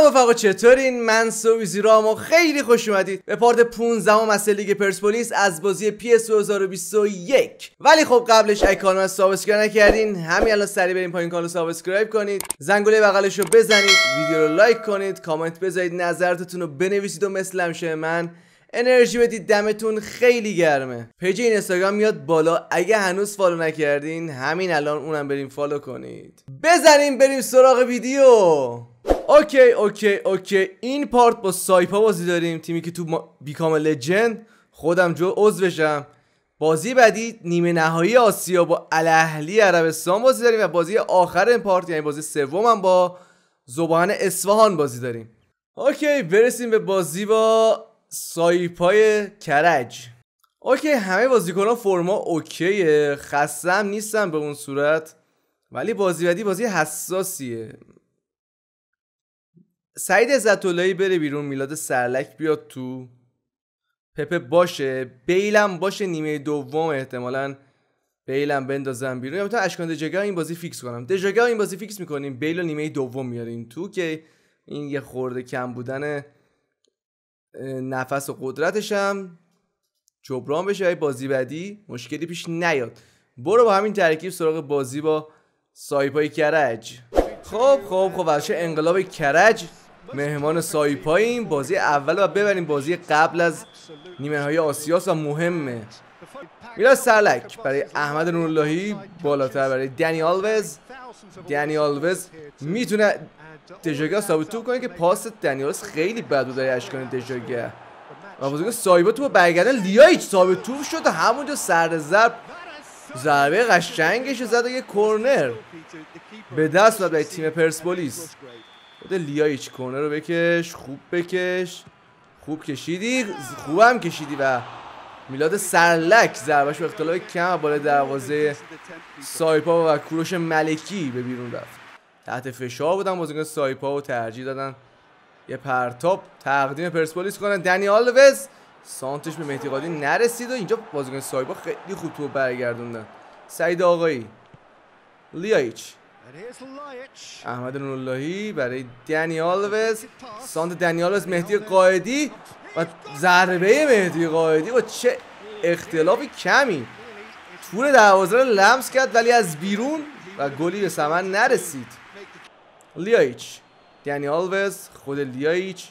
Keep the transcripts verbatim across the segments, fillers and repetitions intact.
سلام رفقا، چطورین؟ من سویزی رام و خیلی خوش اومدید به پارت پانزدهم از لیگ پرسپولیس از بازی پی اس دو هزار و بیست و یک. ولی خب قبلش اگه کانال رو سابسکرایب نکردین همین الان سریع بریم پایین کانال رو سابسکرایب کنید، زنگوله بغلش رو بزنید، ویدیو رو لایک کنید، کامنت بذارید، نظرتون رو بنویسید و مثل همیشه من انرژی بدید. دمتون خیلی گرمه. پیج این اینستاگرام میاد بالا، اگه هنوز فالو نکردین همین الان اونم بریم فالو کنید. بزنیم بریم سراغ ویدیو. اوکی اوکی اوکی این پارت با سایپا بازی داریم، تیمی که تو بیکام لجند خودم جو عضوشم. بازی بعدی نیمه نهایی آسیا با الاهلی عربستان بازی داریم و بازی آخر این پارت یعنی بازی سومم با ذوبان اصفهان بازی داریم. اوکی برسیم به بازی با سایپای کرج. اوکی همه بازیکنان فرما اوکیه، خسته هم نیستم به اون صورت، ولی بازی بعدی بازی حساسیه. سعید عزت‌اللهی بره بیرون، میلاد سرلک بیاد تو، پپه باشه، بیلم باشه نیمه دوم احتمالاً بیلم بندازم بیرون، یا مثلا اشکان دژاگا این بازی فیکس کنم. دژاگا این بازی فیکس میکنیم، بیل نیمه دوم میارین تو که این یه خورده کم بودن نفس و قدرتش هم جبران بشه، بازی بعدی مشکلی پیش نیاد. برو با همین ترکیب سراغ بازی با سایپای کرج. خب خب خب ورشه انقلاب کرج مهمان سایپاییم. بازی اول و ببریم، بازی قبل از نیمه نهایی آسیاس و مهمه. میلاد سرلک برای احمد نوراللهی، بالاتر برای دنی آلوز. دنی آلوز میتونه دژاگا ثابت تو کنه که پاس دنی آلوز خیلی بد بود. اشکان دژاگا و بازیکن سایپا تو برگردن لیایچ ثابت تو شد، همونجا سر ضرب ضربه قشنگش زد و یه کورنر به دست داد برای تیم پرسپولیس. خود لیایچ کورنر رو بکش، خوب بکش، خوب کشیدی، خوبم کشیدی و میلاد سرلک ضربهش به اختلاف کم بالای دروازه سایپا و کوروش ملکی به بیرون رفت. تحت فشار بودن بازیکن سایپا و ترجیح دادن یه پرتاب تقدیم پرسپولیس کنن. دنی آلوز سانتش به مهدی قادی نرسید و اینجا بازیکن سایپا خیلی خوب تو برگردوندن. سعید آقایی، لیایچ، احمد نوراللهی برای دنی آلوز، سانت دنی آلوز، مهدی قائدی و ضربه مهدی قائدی با چه اختلاف کمی تور دروازه رو لمس کرد ولی از بیرون و گلی به ثمر نرسید. لیایچ، دنی آلوز، خود لیایچ،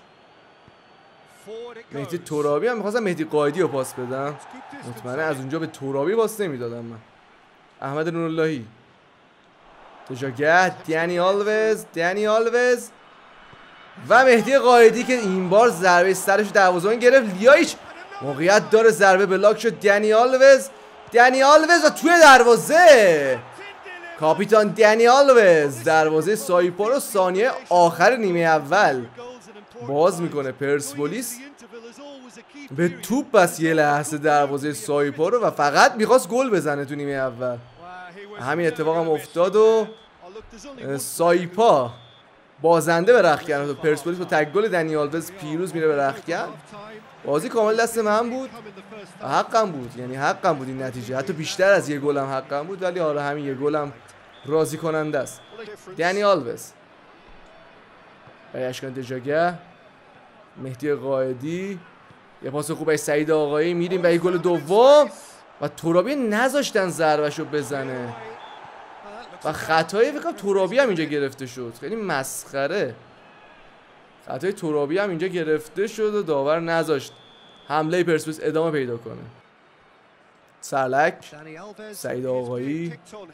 مهدی ترابی. هم میخواستم مهدی قائدی رو پاس بدم، مطمئنه از اونجا به ترابی پاس نمیدادم من. احمد نوراللهی، دژاگا، دنی آلوز، دنی آلوز و مهدی قائدی که این بار ضربه سرش دروازه‌بان گرفت. لیایچ موقعیت داره، ضربه بلاک شد. دنی آلوز، دنی آلوز و توی دروازه کاپیتان دنی آلوز دروازه سایپا رو ثانیه آخر نیمه اول باز میکنه. پرسپولیس به توپ بس یه لحظه دروازه سایپا رو و فقط میخواست گل بزنه تو نیمه اول. همین اتفاق هم افتاد و سایپا بازنده به رختکن و پرسپولیس با تک گل دنی آلوز پیروز میره به رختکن. بازی کامل دست من بود و حقم بود، یعنی حقم بود این نتیجه، حتی بیشتر از یه گلم حقم بود، ولی آره همین یه گلم راضی کننده است. دنی آلوز برای اشکان دژاگا، مهدی قائدی، یه پاس خوب از سعید آقایی. میریم به گل دوم و ترابی نذاشتن ضربه‌شو بزنه و خطای فکر کنم ترابی هم اینجا گرفته شد. خیلی مسخره، خطای ترابی هم اینجا گرفته شد و داور نذاشت حمله پرسپولیس ادامه پیدا کنه. سرلک، سعید آقایی،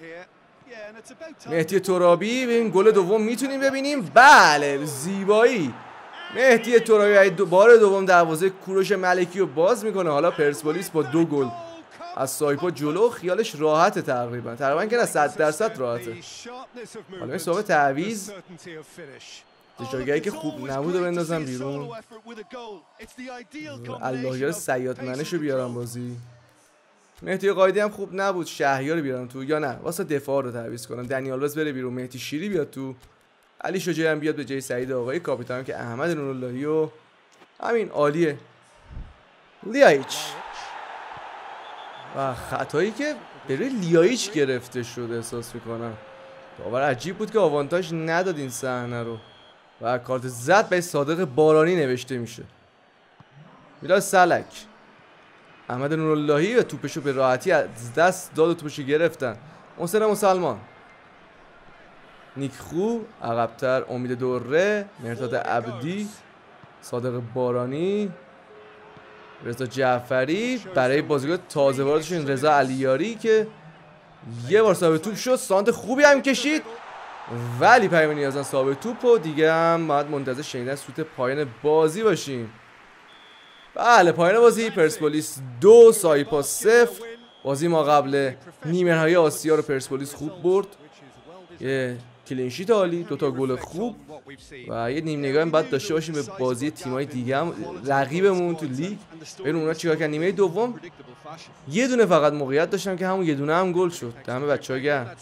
مهدی ترابی. ببین گل دوم میتونیم ببینیم. بله زیبایی مهدی ترابی دو بار دوم دروازه کوروش ملکی رو باز میکنه. حالا پرسپولیس با دو گل از سایپا جلو، خیالش راحته، تقریبا تقریبا که نه صد درصد راحته. حالا این صحبه تعویض دژاگایی که خوب نبود و بندازم بیرون. اللهیار سیاد منشو بیارم بازی. مهدی قائدی هم خوب نبود، شهریار رو بیارم تو، یا نه واسه دفاع رو تعویض کنم. دنی آلوز بره بیرون، مهدی شیری بیاد تو، علی شجاعی هم بیاد به جای سعید آقایی، کاپیتان که احمد نوراللهی و همین عالیه. لیایچ و خطایی که برای لیایچ گرفته شد احساس میکنم. داور عجیب بود که آوانتاژ نداد این صحنه رو. و کارت زرد به صادق بارانی نوشته میشه. میلاد سلک، احمد نوراللهی و توپشو به راحتی از دست داد و توپشو گرفتن. محسن مسلمان، نیکخو عقب‌تر، امید دوره، مرداد عبدی، صادق بارانی، رضا جعفری برای بازیکن تازه واردشون رضا علیاری که یه بار صاحب توپ شد. سانت خوبی هم کشید ولی پیام نیازن صاحب توپ و دیگه هم باید منتظر شنیدن سوت پایان بازی باشیم. بله پایان بازی پرسپولیس دو سایپا صفر. بازی ما قبل نیمه نهایی آسیا رو پرسپولیس خوب برد، یه کلینشیت عالی، دوتا گل خوب و یه نیم نگاه هم باید داشته باشیم به بازی تیمای دیگه هم رقیبمون تو لیگ. ببین اونا چیکار کردن. نیمه دوم یه دونه فقط موقعیت داشتم که همون یه دونه هم گل شد. همه بچه‌ها گرم.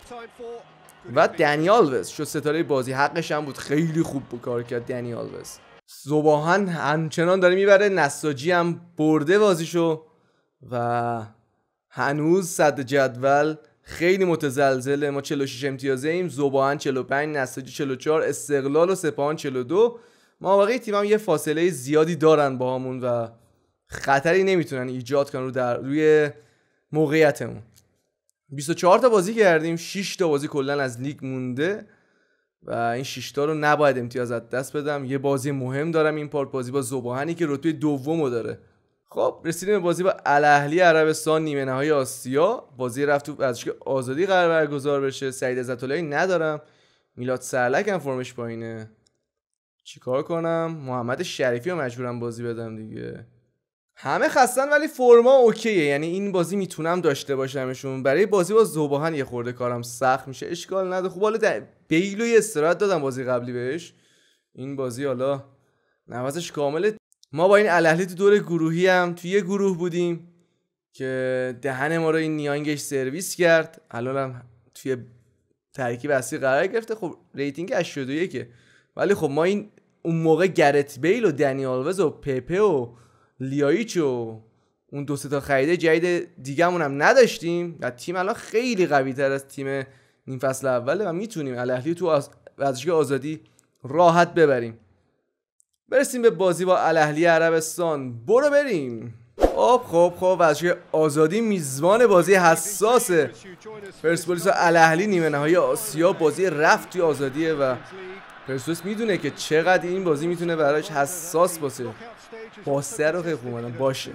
و دنی آلوز شد ستاره بازی، حقش هم بود، خیلی خوب بود کار کرد دنی آلوز. زباهن همچنان داره میبره، نساجی هم برده بازیشو و هنوز صدر جدول خیلی متزلزله. ما چهل و شش امتیازه ایم، زباهن چهل و پنج، نساجی چهل و چهار، استقلال و سپاهان چهل و دو. مابقی تیم هم یه فاصله زیادی دارن با همون و خطری نمیتونن ایجاد کنن رو در روی موقعیتمون. بیست و چهار تا بازی کردیم، شش تا بازی کلا از لیگ مونده و این شش تا رو نباید امتیاز از دست بدم. یه بازی مهم دارم این پارت، بازی با زباهنی که رتبه دومو داره. خب رسیدیم به بازی با الاهلی عربستان نیمه نهایی آسیا. بازی رفت تو ورزشگاه آزادی قرار برگزار بشه. سعید عزت‌اللهی ندارم، میلاد سرلک هم فرمش پایینه. چیکار کنم؟ محمد شریفی رو مجبورم بازی بدم دیگه. همه خستن ولی فرما اوکیه، یعنی این بازی میتونم داشته باشمشون. برای بازی با زباهن یه خورده کارم سخت میشه، اشکال نداره. خب حالا بیلو یه استراحت دادم بازی قبلی بهش، این بازی حالا نوازش کامله. ما با این الاهلی تو دور گروهی هم توی یه گروه بودیم که دهن ما رو این نیانگش سرویس کرد. الان هم توی ترکیب اصلی قرار گرفته. خب ریتینگ هشتاد و یک، ولی خب ما این اون موقع گرت بیل و دنی آلوز و پپه و لیایچ و اون دو سه تا خرید جدید دیگه‌مون هم نداشتیم و تیم الان خیلی قوی‌تر از تیم نیم فصل اوله و میتونیم الاهلی تو از... ورزشگاه آزادی راحت ببریم. برسیم به بازی با الاهلی عربستان. برو بریم. خب خب خب ورزشگاه آزادی میزبان بازی حساس پرسپولیس و الاهلی نیمه نهایی آسیا. بازی رفت توی آزادیه و پرسپولیس میدونه که چقدر این بازی میتونه براش حساس باشه. با سر رو خیلی خوب باشه.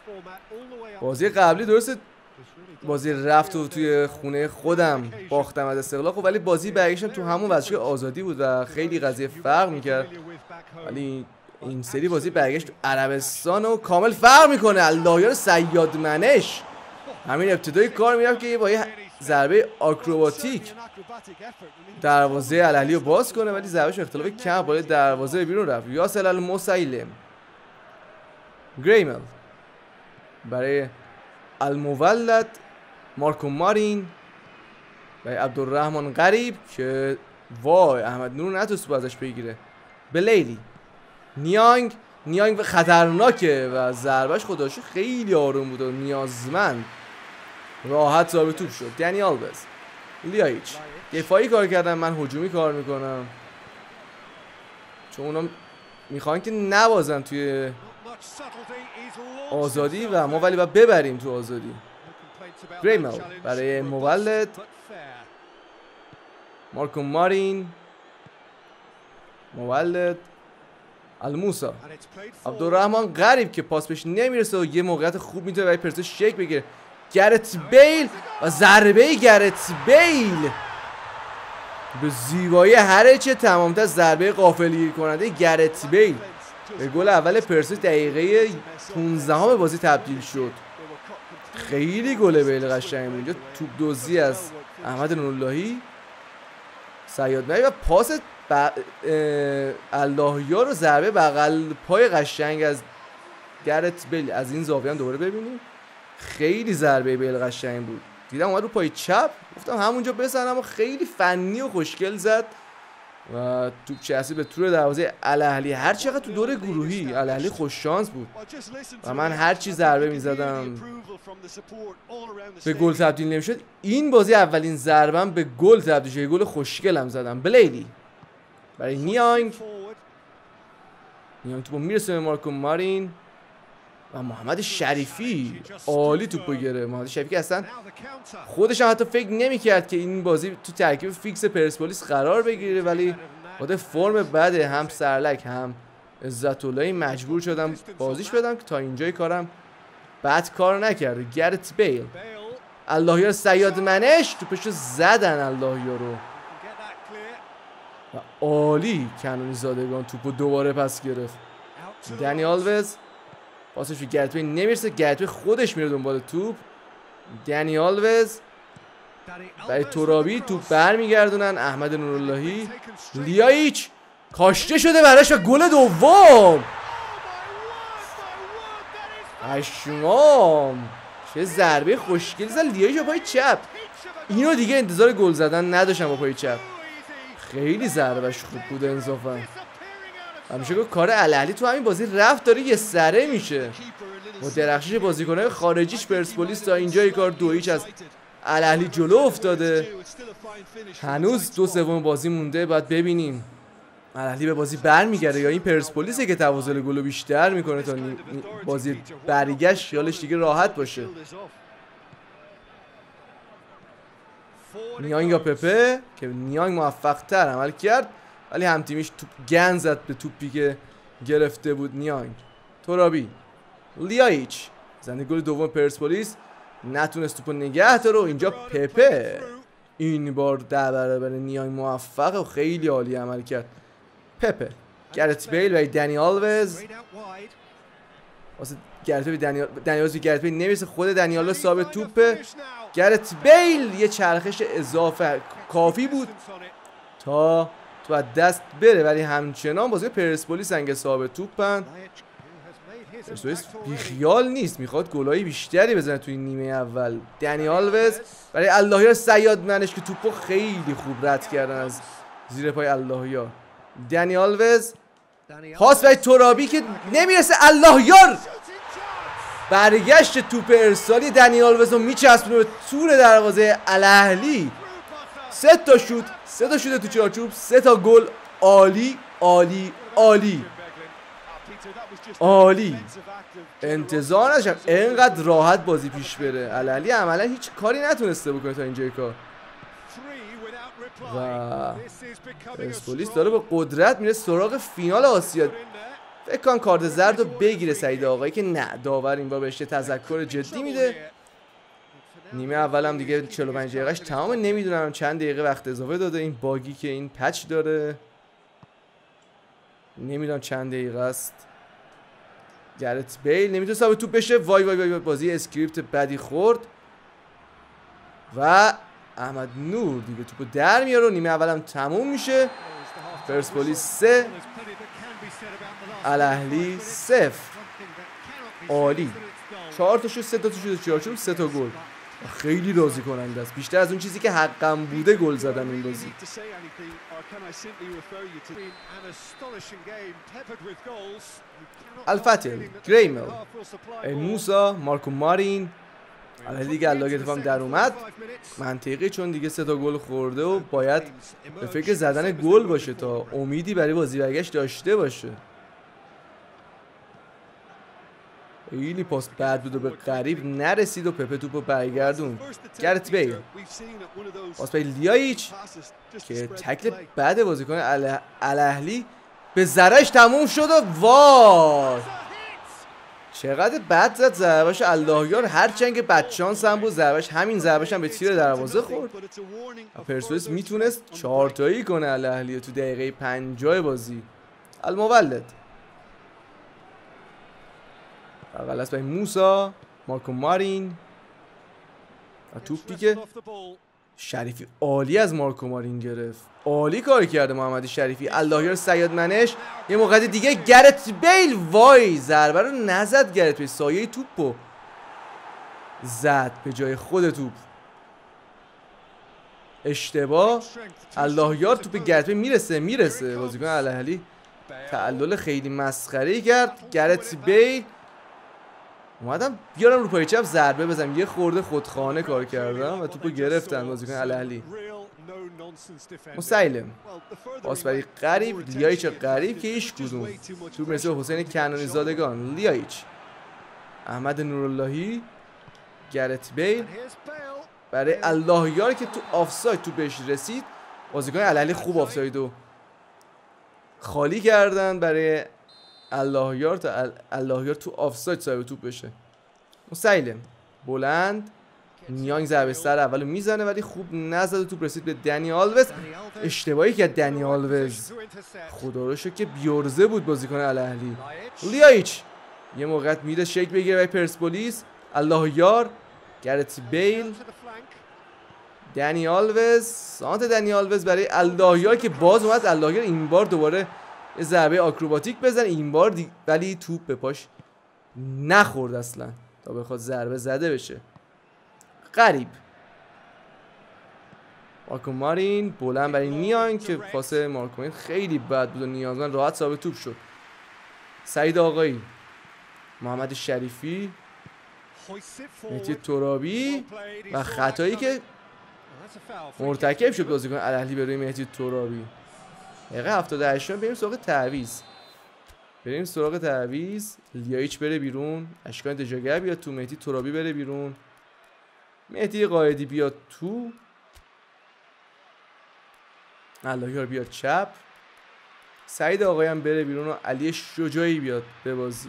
بازی قبلی درسته بازی رفت و توی خونه خودم باختم از استقلال، خب ولی بازی برگشتم تو همون ورزشگاه آزادی بود و خیلی قضیه فرق میکرد. ولی این سری بازی برگشت تو عربستان و کامل فرق میکنه. اللهیار صیاد منش همین ابتدای کار میرفت که با یه ضربه آکروباتیک دروازه الاهلی رو باز کنه، ولی ضربهش اختلاف کم بالای دروازه بیرون رفت. یاسر المسیلم، گریمل برای المولد، مارکو مارین برای عبدالرحمن غریب که وای احمد نور نتوست ازش بگیره. بلیلی، نیانگ نیانگ خطرناکه و ضربهش خداشو خیلی آروم بود و نیازمند راحت ثابت توپ شد. دنی آلوز، لیایچ دفاعی کار کردن، من هجومی کار میکنم چون اونا میخوان که نبازن توی آزادی و ما ولی باید ببریم تو آزادی. گریمل برای مولد، مارکو مارین، مولد، الموسا، عبدالرحمن غریب که پاس بهش نمیرسه و یه موقعیت خوب میتونه برای پرسپولیس شک بگیره. گرت بیل و ضربه گرت بیل به زیبایی هر چه تمامتر ضربه غافلگیر کننده گرت بیل به گل اول پرسپولیس دقیقه پانزده بازی تبدیل شد. خیلی گل بیل قشنگ بود. اینجا توپ دزدی از احمد نوراللهی، صیاد منش و پاس ب... اللهیار رو ضربه بغل پای قشنگ از گرت بیل. از این زاویه هم دوباره ببینیم خیلی ضربه بیل قشنگ بود. دیدم اومد رو پای چپ، گفتم همونجا بزنم و خیلی فنی و خوشگل زد و توپ چسبید به تور دروازه الاهلی. هر چقدر تو دور گروهی الاهلی خوش شانس بود و من هر چی ضربه میزدم به گل تبدیل نمیشد. این بازی اولین ضربم به گل تبدیل شد، گل خوشگلم زدم. بلیلی برای نیانگ. نیانگ توپو میرسه به مارکو مارین و محمد شریفی عالی توپو گرفت. محمد شریفی که اصلا خودش هم حتی فکر نمی‌کرد که این بازی تو ترکیب فیکس پرسپولیس قرار بگیره، ولی با فرم بد هم سرلک هم عزت اللهی مجبور شدم بازیش بدم که تا اینجای کارم بد کار نکرده. گرت بیل، اللهیار صیاد منش توپشو زدن اللهیار رو و عالی کنونی زادگان توپو دوباره پس گرفت. دنی آلوز پاسش به گرت بیل نمیرسه، گرت بیل خودش میره دنبال توپ. دنی آلوز برای ترابی توپ برمیگردونن. احمد نوراللهی، لیایچ کاشته شده براش و گل دوم. اشمام چه ضربه خوشگلی زد لیایچ با پای چپ. اینو دیگه انتظار گل زدن نداشتم با پای چپ. خیلی ضربهش خوب بود انصافا. همیشه که کار الاهلی تو همین بازی رفت داره یه سره میشه. با درخشش بازیکن‌های خارجیش پرسپولیس تا اینجای کار دو هیچ از الاهلی جلو افتاده. هنوز دو سوم بازی مونده، باید ببینیم الاهلی به بازی برمیگرده یا این پرسپولیسه که تفاضل گل بیشتر میکنه تا بازی برگشت خیالش دیگه راحت باشه. نیانگ یا پپه که نیانگ موفق تر عمل کرد ولی همتیمیش توپ گند زد به توپی که گرفته بود نیانگ. ترابی، لیایچ زنده گل دوم پرسپولیس، نتونست توپو نگه داره و اینجا پپه این بار ده برابر نیانگ موفق و خیلی عالی عمل کرد. پپه، گرت بیل و دنی آلوز واسه گرت بیل دنی آلوز گرت بیل نمیرسه، خود دنی آلوز صاحب توپه. گرت بیل یه چرخش اضافه کافی بود تا تو از دست بره ولی همچنان بازی پرسپولیس انگه صاحب توپن. پرسپولیس بیخیال نیست، میخواد گلای بیشتری بزنه توی نیمه اول. دنی آلوز برای اللهیار صیاد منش که توپو خیلی خوب رد کردن از زیر پای اللهیار. دنی آلوز پاس برای ترابی که نمیرسه، اللهیار برگشت توپ ارسالی دنی آلوز رو میچسبونه به تور دروازه الاهلی. سه تا شوت سه تا شوت تو چارچوب، سه تا گل. عالی عالی عالی عالی. انتظار نداشتم اینقدر راحت بازی پیش بره. الاهلی عملا هیچ کاری نتونسته بکنه تا اینجای کار و پرسپولیس داره با قدرت میره سراغ فینال آسیا. فکر کنم کارت زرد رو بگیره سعید آقایی که نه، داور این بار بهش تذکر جدی میده. نیمه اول هم دیگه چهل و پنج دقیقه‌اش تمام، نمیدونم چند دقیقه وقت اضافه داده این باگی که این پچ داره، نمیدونم چند دقیقه است. گرت بیل نمیتونه ثابت توپ بشه. وای وای وای بازی اسکریپت بدی خورد و احمد نور دیگه توپو در میاره و نیمه اول هم تموم میشه. پرسپولیس سه الاهلی صفر. عالی. چهار تا شوت، سه تا شوت چارچوب، سه تا گل. خیلی راضی کننده است، بیشتر از اون چیزی که حقم بوده گل زدن این بازی. الفتل، گریمل، موسا، مارکو مارین. الان دیگه الله هم در اومد منطقی، چون دیگه سه تا گل خورده و باید به فکر زدن گل باشه تا امیدی برای بازی برگشت داشته باشه. خیلی پاس بد بود و به قریب نرسید و پپه توپو برگردون. گرت بیل پاس به لیایچ که تکل بد بازیکن الاهلی به ذرهش تموم شد و وای چقدر بد زد ضربه‌اش اللهیار. هرچند که بدشانس هم بود ضربه‌اش، همین ضربه‌اش هم به تیر دروازه خورد. پرسپولیس میتونست چهار تایی کنه الاهلی تو دقیقه پنجاه بازی. المولد اول است برای موسا، مارکو مارین و توپی که شریفی عالی از مارکو مارین گرفت. عالی کار کرده محمد شریفی. اللهیار صیاد منش یه موقع دیگه. گرت بیل وای ضربه رو نزد، گرت بیل سایه توپو زد به جای خود توپ. اشتباه. اللهیار توپ گرت بیل میرسه میرسه بازیکن الاهلی تعلل خیلی مسخره‌ای کرد. گرت بیل اومدم بیارم رو پای چپ ضربه بزنم، یه خورده خودخانه کار کردم و توپو گرفتن بازیکن الاهلی. مسیلم پاس برای غریب، لیایچ غریب که هیچ کدوم تو مثل حسین کنانی زادگان. لیایچ، احمد نوراللهی، گرت بیل برای الله یار که تو آفساید تو بهش رسید. بازیکن الاهلی خوب آفسایدو خالی کردن برای الله یار تا الله یار تو آفساید صاحب توپ بشه. مسیلم بلند، نیانگ ضربه سر اولو میزنه ولی خوب نزد و توپ رسید به دنی آلوز. اشتباهی که دنی آلوز خدا رو شکر که بیورزه بود بازیکن الاهلی. لیایچ یه موقعیت میره شیک بگیره برای پرسپولیس. الله یار، گرت بیل، دنی آلوز، سانت دنی آلوز برای الله یار که باز اومد الله یار این بار دوباره یه ضربه آکروباتیک بزنه، این بار دی... ولی توپ به پاش نخورد اصلا تا بخواد ضربه زده بشه. غریب، مارکو مارین بلند برای نیان که پاس مارکو مارین خیلی بد بود و نیازمند راحت ثابت توپ شد. سعید آقایی، محمد شریفی، مهدی ترابی و خطایی که مرتکب شد بازیکن الاهلی به روی مهدی ترابی. دقیقه هفتاد و هشت بریم سراغ تعویض. بریم سراغ تعویض. لیایچ بره بیرون، اشکان دژاگر بیاد تو، مهدی ترابی بره بیرون، مهدی قائدی بیاد تو، اللهیار بیاد چپ، سعید آقایی هم بره بیرون و علی شجاعی بیاد به بازی.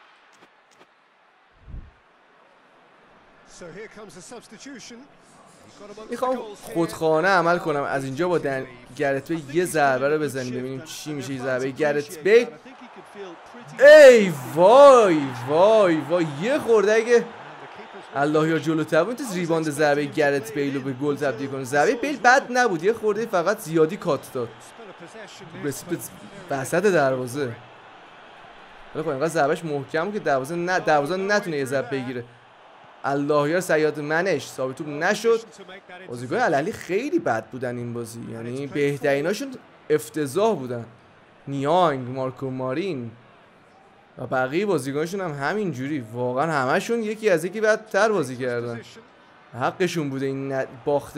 میخوام خودخواهانه عمل کنم از اینجا با دن... گرت بیل یه ضربه رو بزنیم ببینیم چی میشه. ضربه گرت بیل، ای وای وای وای یه خورده اگه اللهیار جلوتر بود میتونست ریباند ضربه گرت بیل رو به گل تبدیل کنه. ضربه بیل بد نبود، یه خورده فقط زیادی کات داد، رسید به وسط دروازه. ولی خب اینقدر ضربهش محکم بود که دروازه نه دروازه نتونه یه ضربه بگیره. اللهیار صیاد منش ثابت توپ نشد. بازیکن الاهلی خیلی بد بودن این بازی، یعنی بهتریناشون افتضاح بودن. نیانگ، مارکو مارین و بقیه بازیکنشون هم همین جوری، واقعا همشون یکی از یکی بدتر بازی کردن. حقشون بوده این باخت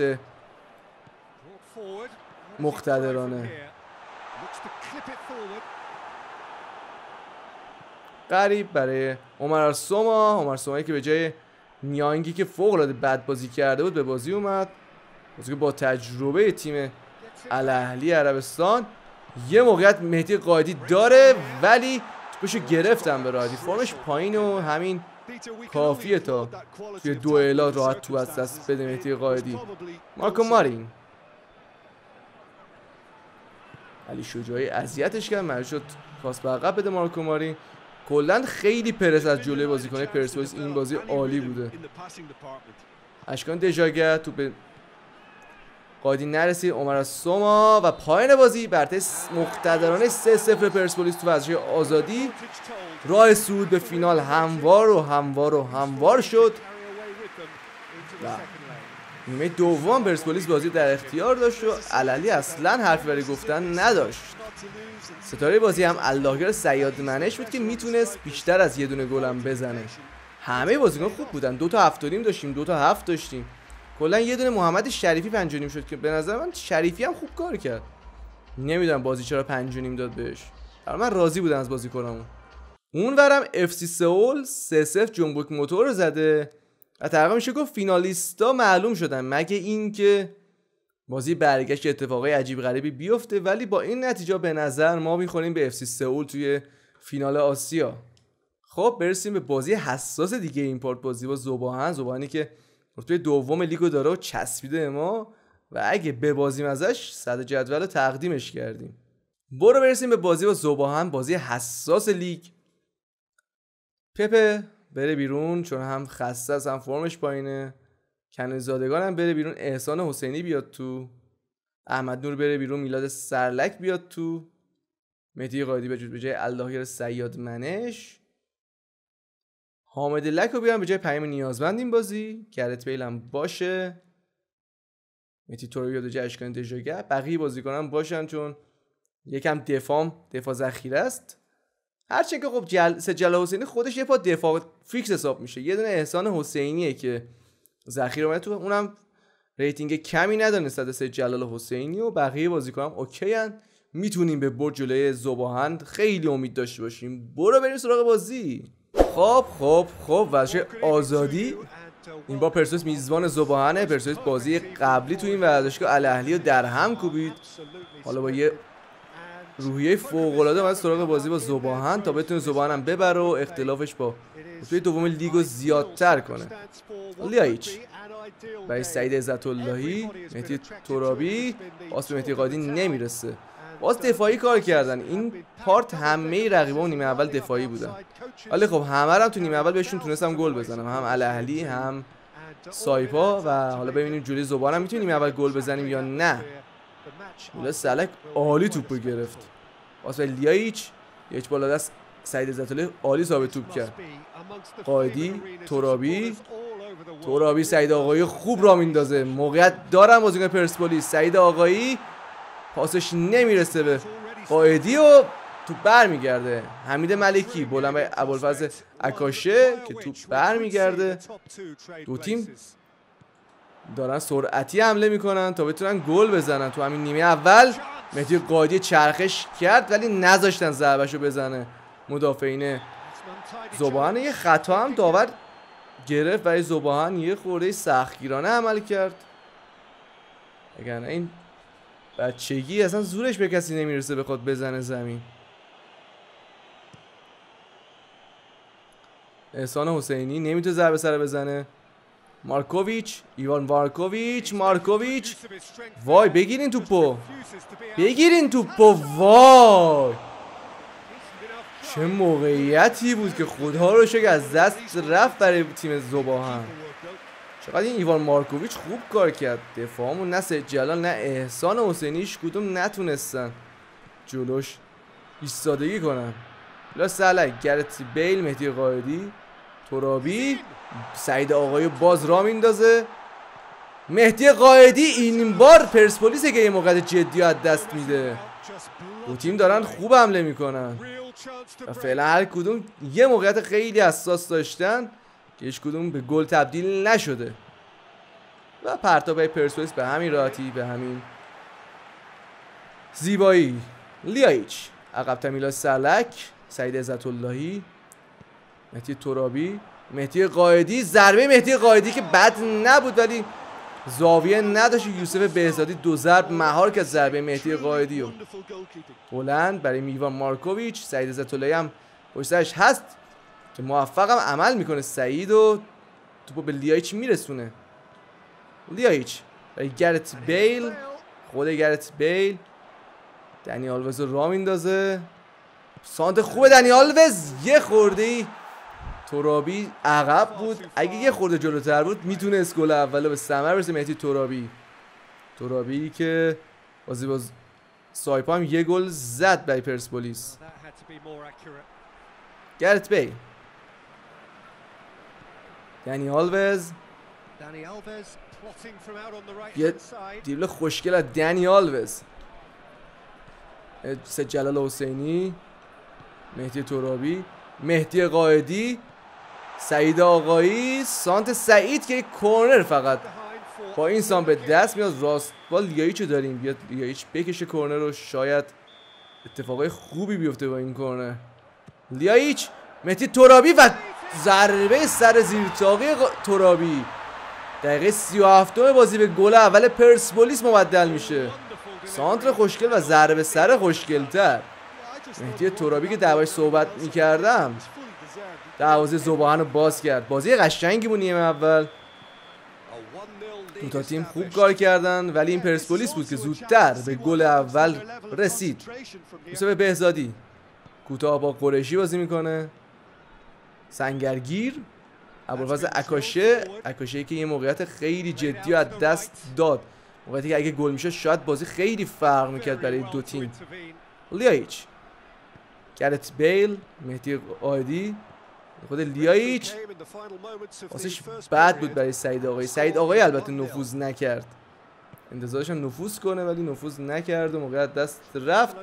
مقتدرانه. غریب برای عمر ارسوما، عمر ارسومایی که به جای نیانگی که فوق العاده بد بازی کرده بود به بازی اومد. بازیکن با تجربه تیم الاهلی عربستان. یه موقعیت مهدی قائدی داره ولی توپشو گرفتن به راحتی، فرمش پایین و همین کافیه تا توی دوئلا راحت تو از دست بده مهدی قائدی. مارکو مارین، علی شجاعی اذیتش کرد، مجبور شد پاس به عقب بده مارکو مارین. کلا خیلی پرس از جلوی بازیکن‌های پرسپولیس این بازی عالی بوده. اشکان دژاگر تو به قائدی نرسید. عمر سوما و پایان بازی برتر مقتدرانه سه صفر پرسپولیس تو ورزش آزادی. راه صعود به فینال هموار و هموار و هموار شد. نیمه دوم پرسپولیس بازی در اختیار داشت و الاهلی اصلا حرفی برای گفتن نداشت. ستاره بازی هم اللهیار صیاد منش بود که میتونست بیشتر از یه دونه گل هم بزنه. همه بازیکن خوب بودن، دو تا هفت و نیم داشتیم، دو تا هفت داشتیم. کلا یه دونه محمد شریفی پنج و نیم شد که به نظر من شریفی هم خوب کار کرد. نمیدونم بازی چرا پنج و نیم داد بهش. من راضی بودم از بازیکنامون. اونورم اف سی سئول سه صفر جنبوک موتور رو زده و تقریبا میشه گفت فینالیستا معلوم شدن، مگه اینکه بازی برگشت اتفاقای عجیب غریبی بیفته. ولی با این نتیجه به نظر ما میخوریم به اف سی سئول توی فینال آسیا. خب برسیم به بازی حساس دیگه این پارت، بازی با ذوباهن. ذوباهنی که رتبه دوم لیگو داره و چسبیده ما و اگه ببازیم ازش صدر جدول رو تقدیمش کردیم. برو برسیم به بازی با ذوباهن، بازی حساس لیگ. پپه بره بیرون چون هم خسته است هم فرمش پایینه. کنیزادگان هم بره بیرون، احسان حسینی بیاد تو، احمد نور بره بیرون، میلاد سرلک بیاد تو، مهدی قائدی به جای اللهیار صیاد منش، حامد لک رو بیارم به جای پیام نیازمند این بازی، گرت بیل هم باشه، مهدی ترابی به جای اشکان دژاگر، بقیه بازیکنان باشن چون یکم دفاع دفاع ذخیره است. هرچند که خب جل... سجل حسینی خودش یه پا دفاع فیکس حساب میشه. یه دونه احسان حسینیه که ذخیره اومده تو، اونم ریتینگ کمی نداره نسبت به سید جلال حسینی و بقیه بازیکنان اوکی ان. میتونیم به برد جلوی ذوباهن خیلی امید داشته باشیم. برو بریم سراغ بازی. خب خب خب ورزش آزادی این با پرسپولیس میزبان ذوباهنه. پرسپولیس بازی قبلی تو این ورزشگاه الاهلی رو در هم کوبید. حالا با یه روحیه فوق‌العاده اومد سراغ بازی با ذوباهن تا بتونه ذوباهن هم ببره و اختلافش با توی دوم لیگو زیادتر کنه. لیایچ برای سعید عزت‌اللهی، مهدی ترابی، پاس به مهدی قائدی نمیرسه. باز دفاعی کار کردن. این پارت همه رقیبا نیمه اول دفاعی بودن. ولی خب همه هم تو نیمه اول بهشون تونستم گل بزنم، هم الاهلی هم سایپا. و حالا ببینیم جوری زبانم میتونیم نیمه اول گل بزنیم یا نه. مولا سلک عالی توپو گرفت. باز به لیایچ یک بالا دست سعید عزت‌اللهی عالی ثابت توپ کرد. قائدی، ترابی، ترابی سعید آقایی خوب را میندازه. موقعیت دارن بازیکن پرسپولیس. سعید آقایی پاسش نمیرسه به قائدی و توپ برمیگرده. حمید ملکی بلند به ابوالفضل عکاشه که توپ برمیگرده. دو تیم دارن سرعتی حمله میکنن تا بتونن گل بزنن. تو همین نیمه اول مهدی قائدی چرخش کرد ولی نذاشتن ضربهشو بزنه مدافعین ذوباهن. یه خطا هم داور گرفت برای ذوباهن، یه خورده سختگیرانه عمل کرد. اگر نه این بچگی اصلا زورش به کسی نمیرسه بخواد بزنه زمین. احسان حسینی نمیتونه ضربه سر بزنه. مارکوویچ، ایوان مارکوویچ، مارکوویچ وای بگیرین توپو، بگیرین توپو. وای چه موقعیتی بود که خدا رو شکر از دست رفت برای تیم ذوباهن. چقدر این ایوان مارکوویچ خوب کار کرد. دفاعمون نه سید جلال نه احسان حسینیش کدوم نتونستن جلوش ایستادگی کنن. لا سلک، گرت بیل، مهدی قائدی، ترابی، سعید آقایی باز را میندازه. مهدی قائدی این بار پرسپولیسه که یه موقعیت جدی از دست میده. دو تیم دارن خوب حمله میکنن و فعلا هر کدوم یه موقعیت خیلی حساس داشتن که هیچ کدوم به گل تبدیل نشده و پرتاب پرسپولیس به همین راحتی به همین زیبایی. لیایچ، عقب تمیلا سلک، سعید عزت‌اللهی، مهدی ترابی، مهدی قائدی. ضربه مهدی قائدی که بد نبود ولی زاویه نداشت. یوسف بهزادی دو ضرب مهار که ضربه مهدی قائدی و بلند برای میوان مارکوویچ. سعید عزت‌اللهی هم پشت سرش هست که موفقم عمل میکنه. سعید و توپو به لیایچ میرسونه. لیایچ برای گرت بیل، خود گرت بیل، دنی آلوز رو را میندازه. سانت خوبه دنی آلوز. یه خورده ای ترابی عقب بود. اگه یه خورده جلوتر بود میتونست گل اولو به ثمر برسه. مهدی ترابی، ترابی که بازی باز سایپا هم یه گل زد برای پرسپولیس. گرت بیل، دنی آلوز، یه دیبل خوشگل از دنی آلوز. سید جلال حسینی، مهدی ترابی، مهدی قائدی، سعید آقایی، سانت سعید که یک کورنر فقط با این سان به دست میاد. راست با لیایچو داریم، بیاد لیایچ بکشه کورنر رو، شاید اتفاقای خوبی بیفته با این کورنر. لیایچ، مهدی ترابی و ضربه سر زیر تاقی ترابی. دقیقه سی و هفتم بازی به گل اول پرسپولیس مبدل میشه. سانتر خوشگل و ضربه سر خوشگل‌تر. مهدی ترابی که دعوای صحبت میکردم دروازه ذوباهن رو باز کرد. بازی قشنگی بود نیمه اول. دو تا تیم خوب کار کردن ولی این پرسپولیس بود که زودتر به گل اول رسید. یوسف بهزادی کوتاه با قریشی بازی میکنه. سنگرگیر، ابوالفضل عکاشه، عکاشه که یه موقعیت خیلی جدی رو از دست داد. موقعیتی که اگه گل میشد شاید بازی خیلی فرق میکرد برای دو تیم. لیایچ، گرت بیل، مهدی قائدی، خود لیایچ واسش بد بود برای سعید آقایی. سعید آقایی البته نفوذ نکرد، انتظارش هم نفوذ کنه ولی نفوذ نکرد و موقعیت دست رفت.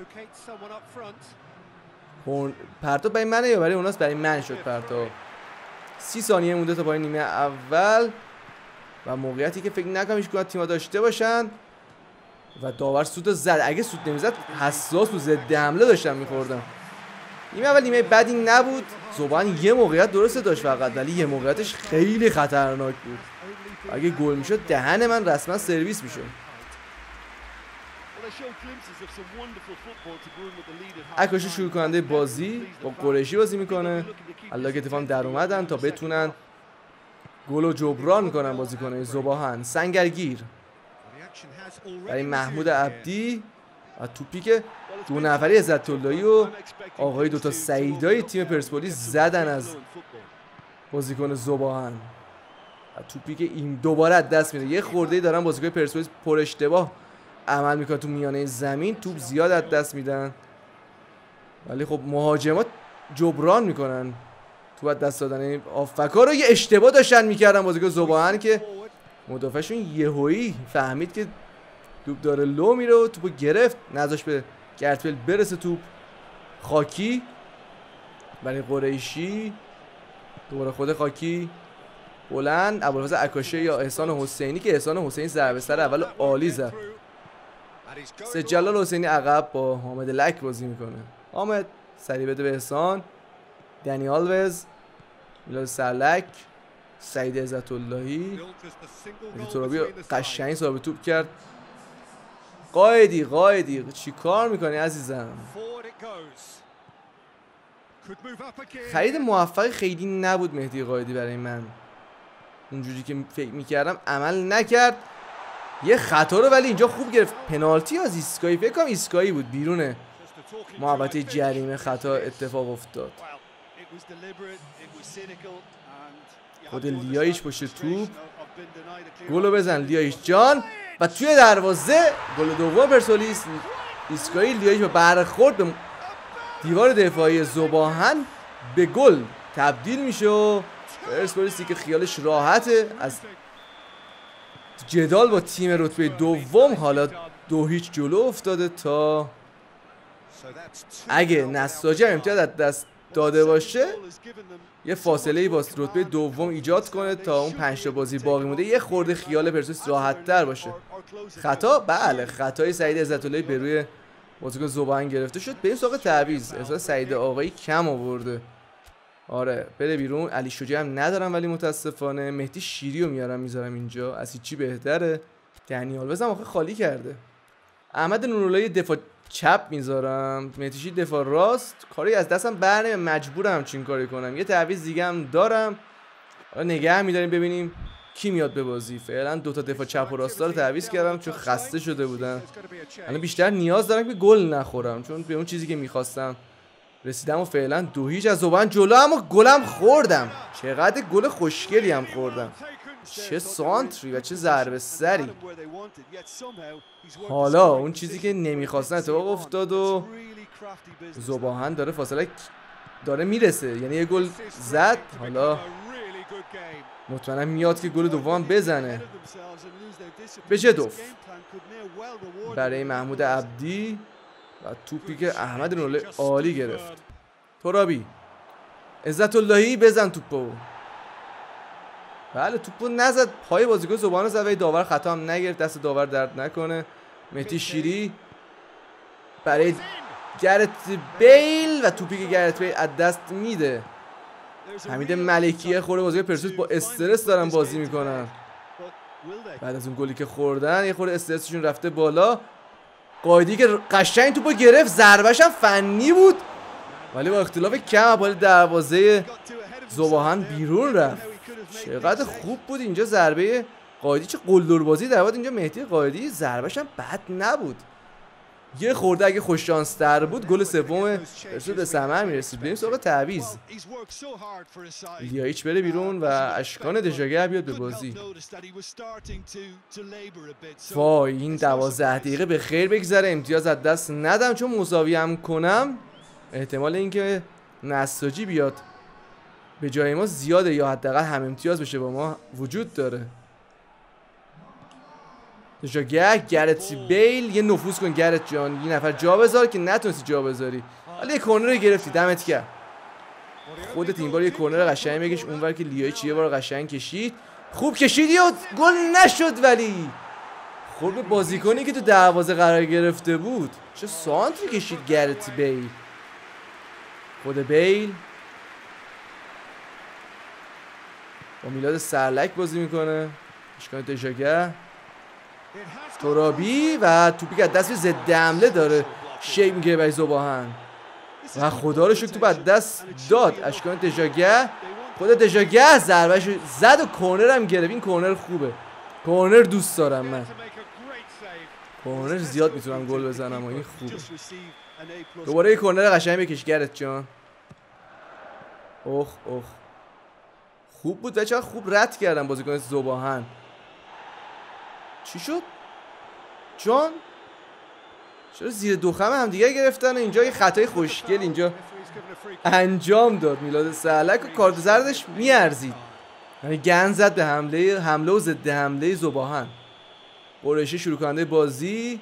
پرتاب برای منه یا برای اوناست؟ برای من شد پرتاب. سی ثانیه مونده تا پایان نیمه اول. و موقعیتی که فکر نکنم هیچ کدوم تیم‌ها داشته باشن و داور سوت زد. اگه سوت نمیزد حساس بود، ضد حمله داشتم می‌خوردم. نیمه اول نیمه بدی نبود. زوبان یه موقعیت درسته داشت فقط، ولی یه موقعیتش خیلی خطرناک بود. اگه گل میشد دهن من رسما سرویس میشد. اکاشی شروع کننده بازی با قریشی بازی میکنه. الله که اتفاقا در اومدن تا بتونن گل رو جبران کنن بازیکن‌های ذوباهن. سنگرگیر برای محمود عبدی و توپی که دو نفری عزت اللهی و آقای دوتا سعیدای تیم پرسپولیس زدن از بازیکن ذوباهن. توپی که این دوباره از دست میره. یه خورده‌ای دارن بازیکن پرسپولیس پر اشتباه عمل میکنن تو میانه زمین، توپ زیاد از دست میدن، ولی خب مهاجمات جبران میکنن تو از دست دادن آفکا رو. یه اشتباه داشتن میکردن بازیکن ذوباهن که مدافعشون یهویی فهمید که توپ داره لو میره و توپو گرفت، نذاش به گرتفیل برسه. توپ خاکی برای قریشی، دوباره خود خاکی بلند، ابوالفضل عکاشه یا احسان حسینی که احسان حسینی ضربه سر اول عالی زد. سید جلال حسینی عقب با حامد لک بازی میکنه. حامد سری بده به احسان، دنی آلوز، میلاد سرلک، سعید عزت اللهی. ترابی قشنگ صاحب توپ کرد. قائدی قائدی چی کار میکنی عزیزم؟ خرید موفقی خیلی نبود مهدی قائدی برای من، اونجوری که فکر میکردم عمل نکرد. یه خطا رو ولی اینجا خوب گرفت. پنالتی از ایسکایی، فکر کنم ایسکایی بود، بیرونه محوطه جریمه خطا اتفاق افتاد. خود لیایش پشت توپ، گلو بزن لیایش جان و توی دروازه گل دوم پرسپولیس. ایسکایی لیایش با برخورد به دیوار دفاعی ذوباهن به گل تبدیل میشه و پرسپولیسی که خیالش راحته از جدال با تیم رتبه دوم حالا دو هیچ جلو افتاده تا اگه نساجی هم امتیاز از دست داده باشه یه فاصله ای با رتبه دوم ایجاد کنه تا اون پنج تا بازی باقی مونده یه خورده خیال پرسپولیس راحت تر باشه. خطا، بله خطای سعید عزت اللهی به روی بازیکن ذوباهن گرفته شد. بریم سراغ تعویض. احساس سعید آقایی کم آورده. آره بره بیرون. علی شجاعی هم ندارم ولی متاسفانه. مهدی شیری رو میارم میذارم اینجا، از چی بهتره. دنیال بزنم آخه خالی کرده. احمد نوراللهی دفاع چپ میذارم، مهدی شیری دفاع راست. کاری از دستم برنمیاد، مجبورم همچین کاری کنم. یه تعویض دیگه هم دارم، حالا نگه می‌داریم ببینیم کی میاد به بازی. فعلا دو تا دفاع چپ و راستا رو تعویض کردم چون خسته شده بودن. الان بیشتر نیاز دارم که گل نخورم چون به اون چیزی که می‌خواستم رسیدم و فعلا دو هیچ از ذوباهن جلو، اما گلم خوردم. چقدر گل خوشگلی هم خوردم. چه سانتری و چه ضربه سری. حالا اون چیزی که نمیخواستن اتفاق افتاد و ذوباهن داره فاصله داره میرسه، یعنی یه گل زد. حالا مطمئنم میاد که گل دوم بزنه. بجدوف برای محمود عبدی و توپی که احمد نوراللهی عالی گرفت. ترابی، عزت اللهی بزن توپو. بله توپو نزد، پای بازیکن ذوباهن زد ولی داور خطا هم نگرفت. دست داور درد نکنه. مهدی شیری برای گرت بیل و توپی که گرت بیل از دست میده. حمید ملکیه خورده بازیکن پرسپولیس با استرس دارن بازی میکنن. بعد از اون گلی که خوردن یه خورده استرسشون رفته بالا. قائدی که قشنگ توپو گرفت، ضربه‌ش هم فنی بود ولی با اختلاف کم بالا دروازه ذوباهن بیرون رفت. چقدر خوب بود اینجا ضربه قائدی، چه قلدر بازی در واقع اینجا مهدی قائدی. ضربه‌ش هم بد نبود، یه خورده اگه خوش شانس تر بود گل سوم پرسپولیس به ثمر میرسید. بریم سراغ تعویض. لیایچ بره بیرون و اشکان دژاگر بیاد به بازی. وای این دوازده دقیقه به خیر بگذره، امتیاز از دست ندم چون مساوی هم کنم احتمال اینکه نساجی بیاد به جای ما زیاده یا حداقل هم امتیاز بشه با ما وجود داره. دژاگر، گرت بیل، یه نفوذ کن گرت جان، یه نفر جا بذار که نتونستی جا بذاری. ولی یه کورنر گرفتی، دمت گرم. خودت این بار یه کورنر قشنگ بکش اونور که لیایچ یه بار قشنگ کشید. خوب کشیدی و گل نشد. ولی خورد بازیکنی که تو دروازه قرار گرفته بود. چه سانتری کشید گرت بیل. خود بیل با میلاد سرلک بازی میکنه. اشکان دژاگه، ترابی و توپی که دست ضد حمله داره شیپ میگیره برای زباهن و خدا رو شکر توپ از دست داد. اشکان دژاگه، خود دژاگه ضربهش زد و کورنر هم گرفت. این کورنر خوبه. کورنر دوست دارم من. کورنر زیاد میتونم گل بزنم و این خوبه. دوباره یه کورنر قشنگ بکش گرت جان. اوخ اوخ خوب بود و چقدر خوب رد کردم بازیکن زباهن. چی شد؟ جان چرا زیر دو خم هم دیگه گرفتن؟ اینجا یه خطای خوشگل اینجا انجام داد میلاد سرلک و کارت زردش میارزید. یعنی گند زد به حمله حمله و ضد حمله زباهن. قریشی شروع کننده بازی.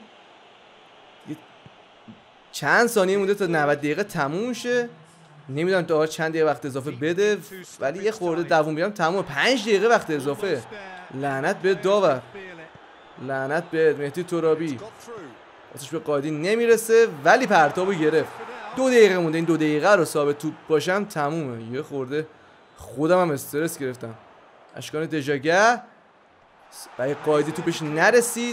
چند ثانیه مونده تا نود دقیقه تموم شه. نمیدونم تا چند دقیقه وقت اضافه بده ولی یه خورده دووم بیام تموم. پنج دقیقه وقت اضافه. لعنت به داور، لعنت به مهدی ترابی. واسش به قاضی نمیرسه ولی پرتابو گرفت. دو دقیقه مونده. این دو دقیقه رو ثابت توپ باشم تمومه. یه خورده خودم هم استرس گرفتم. اشکان دژاگه برای قاضی توپش نرسید.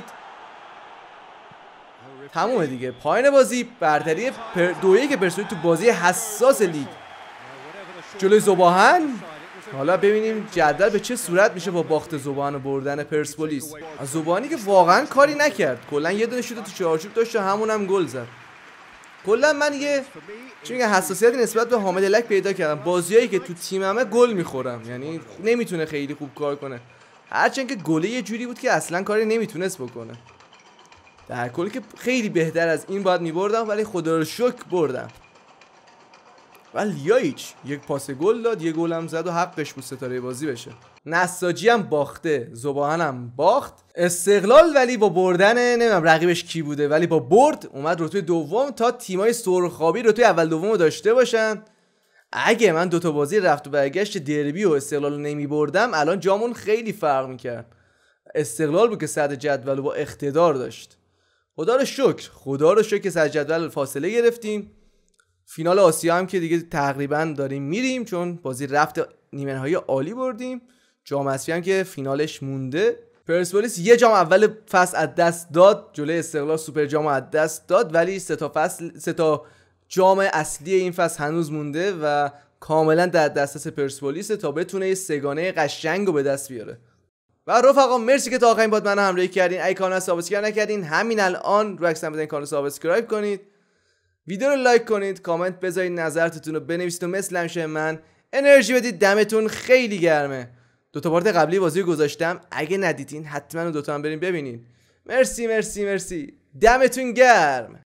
تمومه دیگه. پایان بازی برتری پر دویی که پرسپولیس تو بازی حساس لیگ جلوی زباهن. حالا ببینیم جدول به چه صورت میشه با باخت زباهن و بردن پرسپولیس. از زباهنی که واقعا کاری نکرد. کلا یه دونه شوت تو چارچوب داشت و همون هم گل زد. کلا من یه چون میگه حساسیتی نسبت به حامد لک پیدا کردم. بازیایی که تو تیممه گل میخورم. یعنی نمیتونه خیلی خوب کار کنه. هرچند که گله یه جوری بود که اصلا کاری نمیتونست بکنه. در کل که خیلی بهتر از این باید میبردم ولی خدا رو شکر بردم. ولی لیایچ یک پاس گل داد، یه گل هم زد و حقش بود ستاره بازی بشه. نساجی هم باخته، زباهن هم باخت. استقلال ولی با بردن نمیدونم رقیبش کی بوده ولی با برد اومد رتبه دوم تا تیمای سرخابی رتبه اول دوم رو داشته باشن. اگه من دوتا بازی رفت و برگشت دربی و استقلال رو نمی بردم الان جامون خیلی فرق میکرد. استقلال بود که صدر جدول با اقتدار داشت. خدا رو شکر خدا رو شکر که صدر جدول فاصله گرفتیم. فینال آسیا هم که دیگه تقریبا داریم میریم چون بازی رفت نیمه نهایی عالی بردیم. جام حذفی هم که فینالش مونده. پرسپولیس یه جام اول فصل از دست داد جلوی استقلال. سوپر جام از دست داد ولی سه تا فصل سه تا جام اصلی این فصل هنوز مونده و کاملا در دسترس پرسپولیس تا بتونه یه سگانه قشنگو به دست بیاره. و رفقا مرسی که تا آخرین باد منو همراهی کردین. اگه کانال سابسکرایب نکردین همین الان رو عکسم بزنید کانال سابسکرایب کنید. ویدیو رو لایک کنید، کامنت بذارید، نظرتون رو بنویسید و مثل همیشه من انرژی بدید. دمتون خیلی گرمه. دو تا پارت قبلی بازی رو گذاشتم. اگه ندیدین حتما اون دو تا هم بریم ببینین. مرسی مرسی مرسی. دمتون گرم.